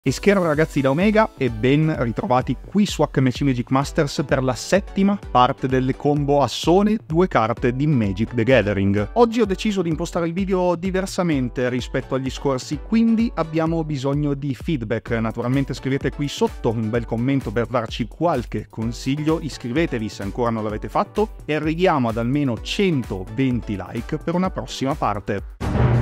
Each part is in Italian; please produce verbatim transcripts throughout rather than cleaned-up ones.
Eschero ragazzi da Omega e ben ritrovati qui su H M C Magic Masters per la settima parte delle combo Assone, due carte di Magic the Gathering. Oggi ho deciso di impostare il video diversamente rispetto agli scorsi, quindi abbiamo bisogno di feedback. Naturalmente scrivete qui sotto un bel commento per darci qualche consiglio, iscrivetevi se ancora non l'avete fatto e arriviamo ad almeno centoventi like per una prossima parte.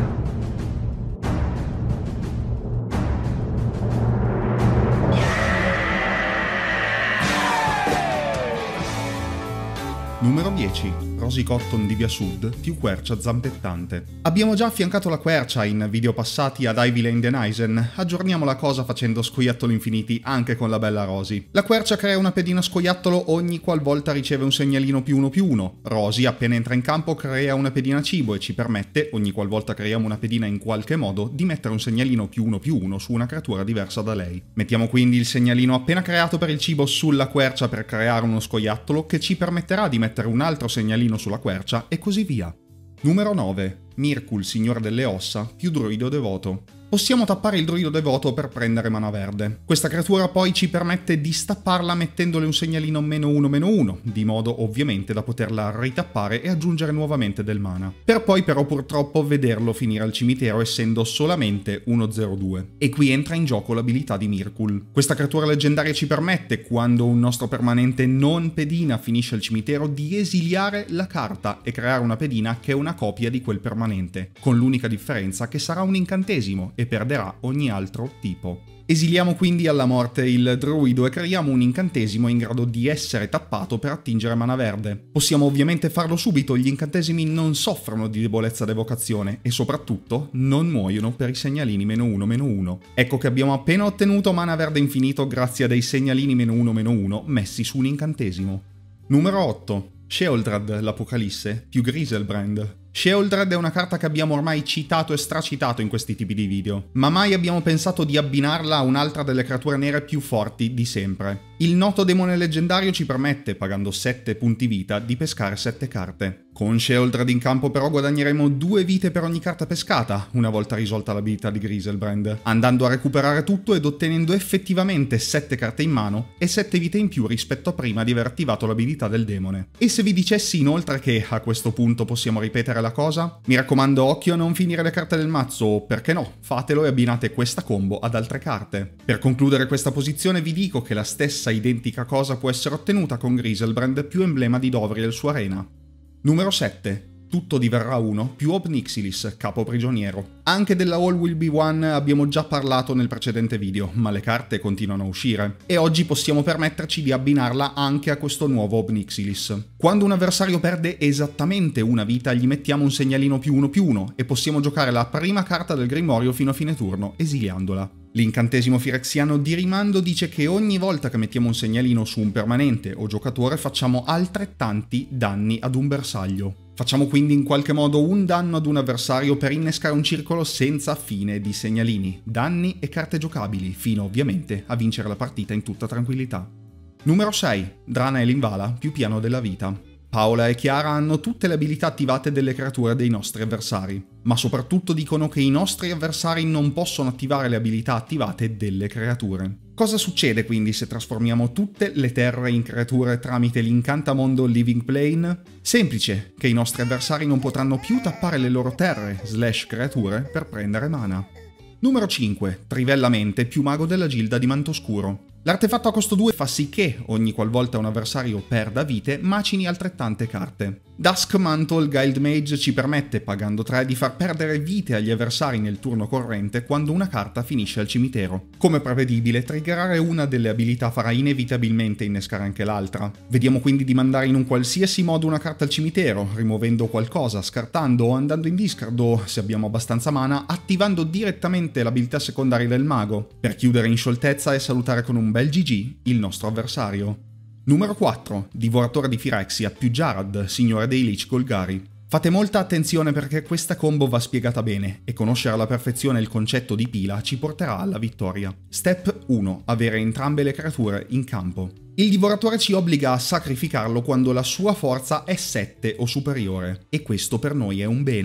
Numero dieci. Rosy Cotton di Via Sud più quercia zampettante. Abbiamo già affiancato la quercia in video passati ad Ivy Lane Denizen, aggiorniamo la cosa facendo scoiattoli infiniti anche con la bella Rosy. La quercia crea una pedina scoiattolo ogni qualvolta riceve un segnalino più uno più uno. Rosy appena entra in campo crea una pedina cibo e ci permette, ogni qualvolta creiamo una pedina in qualche modo, di mettere un segnalino più uno più uno su una creatura diversa da lei. Mettiamo quindi il segnalino appena creato per il cibo sulla quercia per creare uno scoiattolo che ci permetterà di mettere un altro segnalino sulla quercia e così via. Numero nove. Mirkul, signore delle ossa, più druido devoto. Possiamo tappare il druido devoto per prendere mana verde. Questa creatura poi ci permette di stapparla mettendole un segnalino meno uno meno uno, di modo ovviamente da poterla ritappare e aggiungere nuovamente del mana. Per poi però purtroppo vederlo finire al cimitero essendo solamente uno zero due. E qui entra in gioco l'abilità di Mirkul. Questa creatura leggendaria ci permette, quando un nostro permanente non pedina finisce al cimitero, di esiliare la carta e creare una pedina che è una copia di quel permanente, con l'unica differenza che sarà un incantesimo e perderà ogni altro tipo. Esiliamo quindi alla morte il druido e creiamo un incantesimo in grado di essere tappato per attingere mana verde. Possiamo ovviamente farlo subito, gli incantesimi non soffrono di debolezza d'evocazione e soprattutto non muoiono per i segnalini meno uno meno uno. Ecco che abbiamo appena ottenuto mana verde infinito grazie a dei segnalini meno uno meno uno messi su un incantesimo. Numero otto. Sheoldred, l'Apocalisse, più Griselbrand. Sheoldred è una carta che abbiamo ormai citato e stracitato in questi tipi di video, ma mai abbiamo pensato di abbinarla a un'altra delle creature nere più forti di sempre. Il noto demone leggendario ci permette, pagando sette punti vita, di pescare sette carte. Con Sheoldred in campo però guadagneremo due vite per ogni carta pescata, una volta risolta l'abilità di Griselbrand, andando a recuperare tutto ed ottenendo effettivamente sette carte in mano e sette vite in più rispetto a prima di aver attivato l'abilità del demone. E se vi dicessi inoltre che a questo punto possiamo ripetere la cosa? Mi raccomando, occhio a non finire le carte del mazzo, o perché no, fatelo e abbinate questa combo ad altre carte. Per concludere questa posizione vi dico che la stessa identica cosa può essere ottenuta con Griselbrand più emblema di Dovriel su Arena. Numero sette. Tutto diverrà uno più Ob Nixilis, capo prigioniero. Anche della All Will Be One abbiamo già parlato nel precedente video, ma le carte continuano a uscire. E oggi possiamo permetterci di abbinarla anche a questo nuovo Ob Nixilis. Quando un avversario perde esattamente una vita, gli mettiamo un segnalino più uno più uno e possiamo giocare la prima carta del Grimorio fino a fine turno, esiliandola. L'incantesimo firexiano di rimando dice che ogni volta che mettiamo un segnalino su un permanente o giocatore facciamo altrettanti danni ad un bersaglio. Facciamo quindi in qualche modo un danno ad un avversario per innescare un circolo senza fine di segnalini, danni e carte giocabili, fino ovviamente a vincere la partita in tutta tranquillità. Numero sei. Drana e Linvala, più piano della vita. Paola e Chiara hanno tutte le abilità attivate delle creature dei nostri avversari, ma soprattutto dicono che i nostri avversari non possono attivare le abilità attivate delle creature. Cosa succede quindi se trasformiamo tutte le terre in creature tramite l'incantamondo Living Plane? Semplice, che i nostri avversari non potranno più tappare le loro terre slash creature per prendere mana. Numero cinque. Trivellamente più mago della Gilda di Mantoscuro. L'artefatto a costo due fa sì che, ogni qualvolta un avversario perda vite, macini altrettante carte. Dusk Mantle Guild Mage ci permette, pagando tre, di far perdere vite agli avversari nel turno corrente quando una carta finisce al cimitero. Come prevedibile, triggerare una delle abilità farà inevitabilmente innescare anche l'altra. Vediamo quindi di mandare in un qualsiasi modo una carta al cimitero, rimuovendo qualcosa, scartando o andando in discard o, se abbiamo abbastanza mana, attivando direttamente l'abilità secondaria del mago, per chiudere in scioltezza e salutare con un bel G G il nostro avversario. Numero quattro. Divoratore di Phyrexia più Jarad, signore dei Lich Golgari. Fate molta attenzione perché questa combo va spiegata bene e conoscere alla perfezione il concetto di pila ci porterà alla vittoria. Step uno. Avere entrambe le creature in campo. Il divoratore ci obbliga a sacrificarlo quando la sua forza è sette o superiore, e questo per noi è un bene.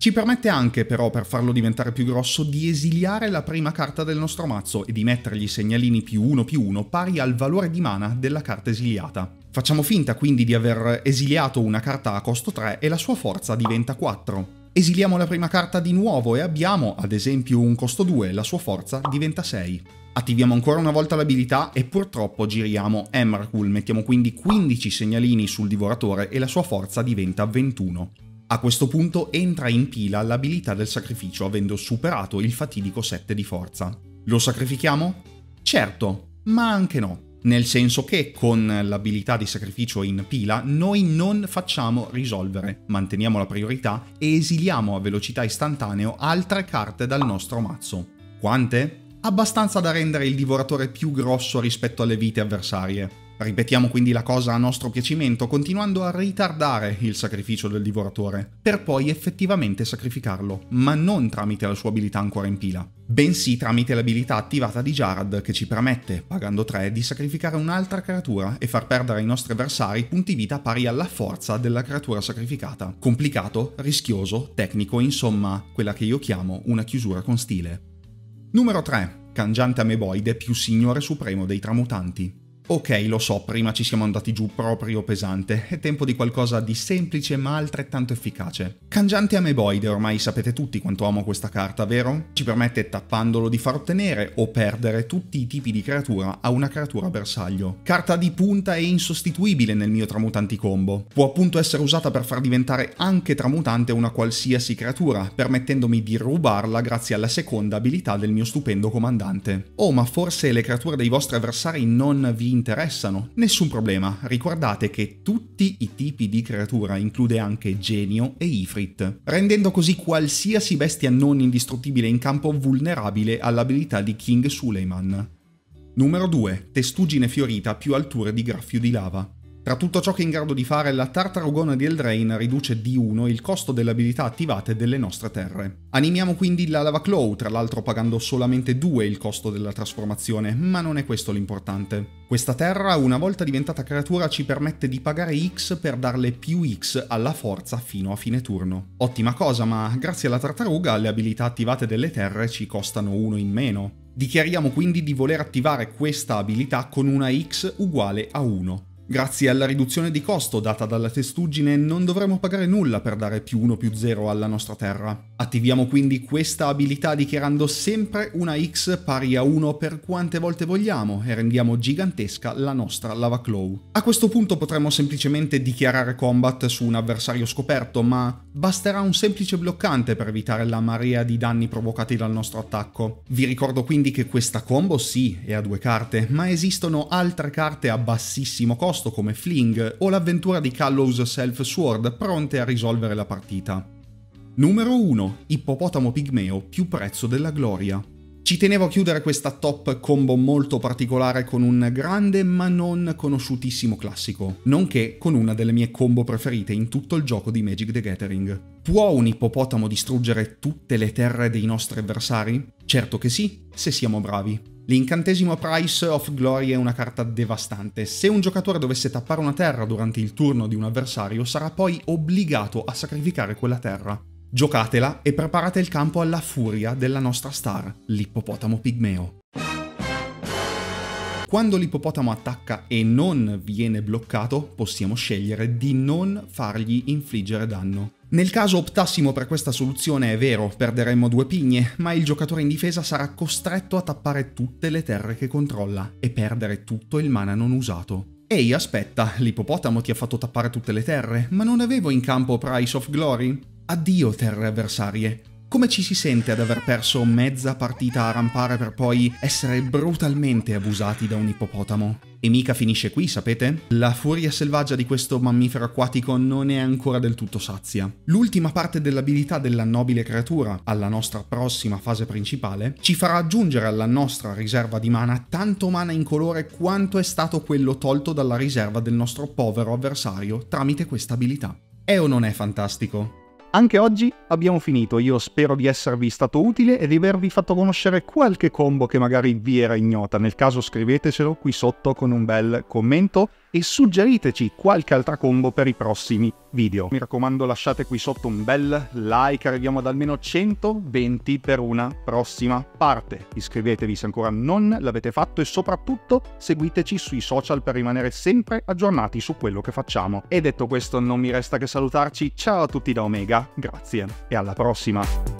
Ci permette anche però, per farlo diventare più grosso, di esiliare la prima carta del nostro mazzo e di mettergli segnalini più uno più uno pari al valore di mana della carta esiliata. Facciamo finta quindi di aver esiliato una carta a costo tre e la sua forza diventa quattro. Esiliamo la prima carta di nuovo e abbiamo, ad esempio, un costo due, la sua forza diventa sei. Attiviamo ancora una volta l'abilità e purtroppo giriamo Emrakul, mettiamo quindi quindici segnalini sul divoratore e la sua forza diventa ventuno. A questo punto entra in pila l'abilità del sacrificio, avendo superato il fatidico sette di forza. Lo sacrifichiamo? Certo, ma anche no. Nel senso che con l'abilità di sacrificio in pila noi non facciamo risolvere, manteniamo la priorità e esiliamo a velocità istantaneo altre carte dal nostro mazzo. Quante? Abbastanza da rendere il divoratore più grosso rispetto alle vite avversarie. Ripetiamo quindi la cosa a nostro piacimento, continuando a ritardare il sacrificio del divoratore, per poi effettivamente sacrificarlo, ma non tramite la sua abilità ancora in pila, bensì tramite l'abilità attivata di Jarad che ci permette, pagando tre, di sacrificare un'altra creatura e far perdere ai nostri avversari punti vita pari alla forza della creatura sacrificata. Complicato, rischioso, tecnico, insomma, quella che io chiamo una chiusura con stile. Numero tre. Cangiante ameboide più signore supremo dei tramutanti. Ok, lo so, prima ci siamo andati giù proprio pesante, è tempo di qualcosa di semplice ma altrettanto efficace. Cangiante ameboide, ormai sapete tutti quanto amo questa carta, vero? Ci permette, tappandolo, di far ottenere o perdere tutti i tipi di creatura a una creatura bersaglio. Carta di punta e insostituibile nel mio tramutanti combo. Può appunto essere usata per far diventare anche tramutante una qualsiasi creatura, permettendomi di rubarla grazie alla seconda abilità del mio stupendo comandante. Oh, ma forse le creature dei vostri avversari non vi interessano? Nessun problema, ricordate che tutti i tipi di creatura include anche genio e ifrit, rendendo così qualsiasi bestia non indistruttibile in campo vulnerabile all'abilità di King Suleiman. Numero due. Testuggine fiorita più alture di graffio di lava. Tra tutto ciò che è in grado di fare, la Tartarugona di Eldraine riduce di uno il costo delle abilità attivate delle nostre terre. Animiamo quindi la Lava Claw, tra l'altro pagando solamente due il costo della trasformazione, ma non è questo l'importante. Questa terra, una volta diventata creatura, ci permette di pagare X per darle più X alla forza fino a fine turno. Ottima cosa, ma grazie alla tartaruga le abilità attivate delle terre ci costano uno in meno. Dichiariamo quindi di voler attivare questa abilità con una X uguale a uno. Grazie alla riduzione di costo data dalla testuggine non dovremo pagare nulla per dare più uno più zero alla nostra terra. Attiviamo quindi questa abilità dichiarando sempre una X pari a uno per quante volte vogliamo e rendiamo gigantesca la nostra Lava Claw. A questo punto potremmo semplicemente dichiarare combat su un avversario scoperto, ma basterà un semplice bloccante per evitare la marea di danni provocati dal nostro attacco. Vi ricordo quindi che questa combo sì è a due carte, ma esistono altre carte a bassissimo costo come Fling o l'avventura di Callous Self Sword pronte a risolvere la partita. Numero uno. Ippopotamo pigmeo più prezzo della gloria. Ci tenevo a chiudere questa top combo molto particolare con un grande ma non conosciutissimo classico, nonché con una delle mie combo preferite in tutto il gioco di Magic the Gathering. Può un ippopotamo distruggere tutte le terre dei nostri avversari? Certo che sì, se siamo bravi. L'incantesimo Price of Glory è una carta devastante. Se un giocatore dovesse tappare una terra durante il turno di un avversario, sarà poi obbligato a sacrificare quella terra. Giocatela e preparate il campo alla furia della nostra star, l'ippopotamo pigmeo. Quando l'ippopotamo attacca e non viene bloccato, possiamo scegliere di non fargli infliggere danno. Nel caso optassimo per questa soluzione, è vero, perderemmo due pigne, ma il giocatore in difesa sarà costretto a tappare tutte le terre che controlla e perdere tutto il mana non usato. Ehi, aspetta, l'ippopotamo ti ha fatto tappare tutte le terre, ma non avevo in campo Price of Glory? Addio terre avversarie. Come ci si sente ad aver perso mezza partita a rampare per poi essere brutalmente abusati da un ippopotamo? E mica finisce qui, sapete? La furia selvaggia di questo mammifero acquatico non è ancora del tutto sazia. L'ultima parte dell'abilità della nobile creatura, alla nostra prossima fase principale, ci farà aggiungere alla nostra riserva di mana tanto mana incolore quanto è stato quello tolto dalla riserva del nostro povero avversario tramite questa abilità. È o non è fantastico? Anche oggi abbiamo finito, io spero di esservi stato utile e di avervi fatto conoscere qualche combo che magari vi era ignota. Nel caso scrivetecelo qui sotto con un bel commento. e suggeriteci qualche altra combo per i prossimi video. Mi raccomando, lasciate qui sotto un bel like, arriviamo ad almeno centoventi per una prossima parte. Iscrivetevi se ancora non l'avete fatto e soprattutto seguiteci sui social per rimanere sempre aggiornati su quello che facciamo. E detto questo non mi resta che salutarci, ciao a tutti da Omega, grazie e alla prossima!